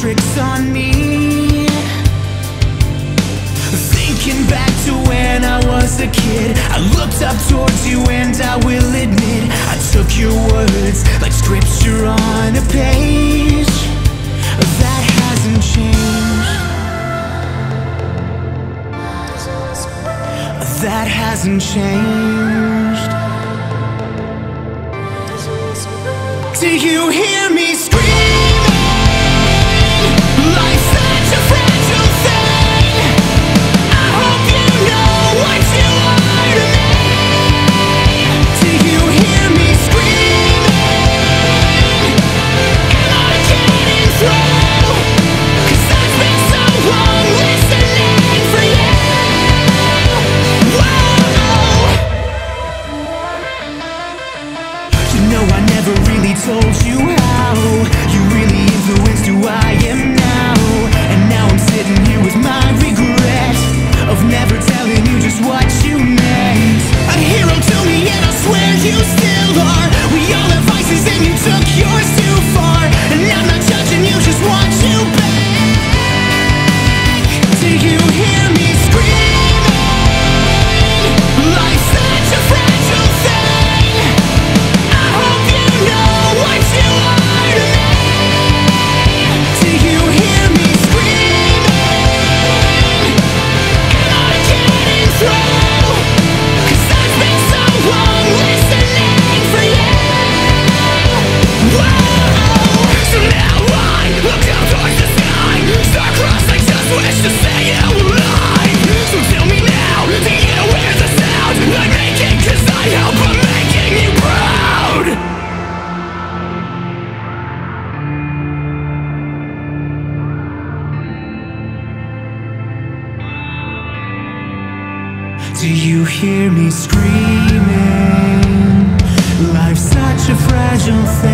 tricks on me. Thinking back to when I was a kid, I looked up towards you and I will admit I took your words like scripture on a page. That hasn't changed. That hasn't changed. Do you hear me screaming? Life's such a fragile thing. I hope you know what you are to me. Do you hear me screaming? Am I getting through? 'Cause I've been so long listening for you. Whoa. You know I never really told you how you really influenced who I am now. And now I'm sitting here with my regret of never telling you just what you meant. A hero to me and I swear you still are. We all have vices and you took yours too far. And I'm not judging you, just want you back. Do you hear me screaming? Life's such a fragile thing. I hope you know what you are to me. Do you hear me screaming? Am I getting through? 'Cause I've been so long listening for you. Whoa. So now I look down towards the sky, star-crossed, I just wish to say you alive. So tell me now, do you hear the sound I'm making? 'Cause I hope I'm making you proud. Do you hear me screaming? Life's such a fragile thing.